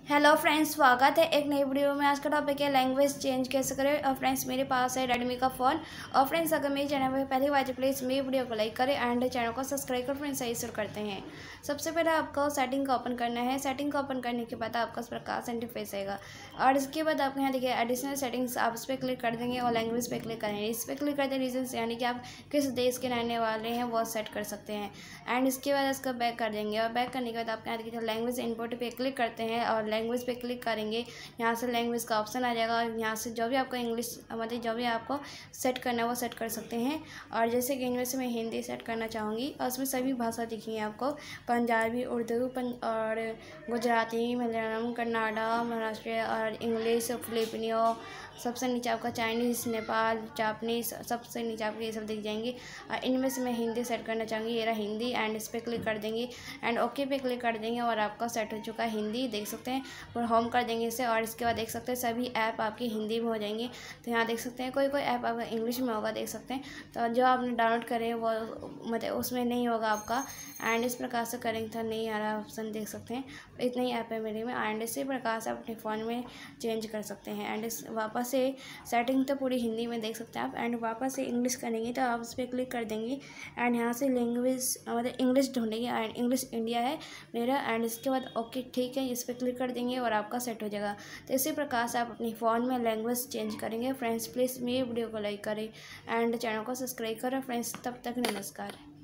Hello friends, स्वागत है एक नई वीडियो में। आज का टॉपिक है लैंग्वेज चेंज कैसे करें। और फ्रेंड्स, मेरे पास है रेडमी का फ़ोन। और फ्रेंड्स, अगर मेरे चैनल पर पहली बार प्लीज़ मेरी वीडियो को लाइक करें एंड चैनल को सब्सक्राइब कर फ्रेंड्स सही शुरू करते हैं। सबसे पहले आपको सेटिंग को ओपन करना है। सेटिंग को ओपन करने के बाद आपका इस प्रकार से इंटरफेस आएगा। और इसके बाद आपको यहाँ देखिए एडिशनल सेटिंग्स, आप इस पर क्लिक कर देंगे और लैंग्वेज पे क्लिक करेंगे। इस पर क्लिक करते रीजन्स यानी कि आप किस देश के रहने वाले हैं वो सेट कर सकते हैं। एंड इसके बाद इसका बैक कर देंगे। और बैक करने के बाद आप यहाँ देखिए लैंग्वेज इम्पोर्ट पे क्लिक करते हैं और लैंग्वेज पे क्लिक करेंगे। यहाँ से लैंग्वेज का ऑप्शन आ जाएगा और यहाँ से जो भी आपको इंग्लिश मतलब जो भी आपको सेट करना है वो सेट कर सकते हैं। और जैसे कि इनमें से मैं हिंदी सेट करना चाहूँगी और उसमें सभी भाषा दिखेंगी आपको, पंजाबी, उर्दू और गुजराती, मलयालम, कन्नड़ा, महाराष्ट्र और इंग्लिश, फिलिपिनो। सबसे नीचे आपका चाइनीज़, नेपाल, जापानीज़, सबसे नीचे आपको ये सब दिख जाएंगे। और इनमें से मैं हिंदी सेट करना चाहूँगी, ये रहा हिंदी। एंड इस पर क्लिक कर देंगे एंड ओके पे क्लिक कर देंगे और आपका सेट हो चुका है हिंदी, देख सकते हैं। और होम कर देंगे इसे और इसके बाद देख सकते हैं सभी ऐप आपकी हिंदी में हो जाएंगे। तो यहाँ देख सकते हैं कोई कोई ऐप आपका इंग्लिश में होगा, देख सकते हैं। तो जो आपने डाउनलोड करे वो मतलब उसमें नहीं होगा आपका। एंड इस प्रकार से करेंगे तो नहीं आ रहा ऑप्शन, देख सकते हैं। इतने ही ऐप है मेरे में। एंड इसी प्रकार से आप अपने फ़ोन में चेंज कर सकते हैं। एंड इस वापस से सेटिंग तो पूरी हिंदी में देख सकते हैं आप। एंड वापस से इंग्लिश करेंगे तो आप उस पर क्लिक कर देंगे एंड यहाँ से लैंग्वेज मतलब इंग्लिश ढूंढेंगे। एंड इंग्लिश इंडिया है मेरा। एंड इसके बाद ओके ठीक है, इस पर क्लिक कर देंगे और आपका सेट हो जाएगा। तो इसी प्रकार से आप अपनी फ़ोन में लैंग्वेज चेंज करेंगे। फ्रेंड्स, प्लीज़ मेरी वीडियो को लाइक करें एंड चैनल को सब्सक्राइब करें। फ्रेंड्स, तब तक नमस्कार।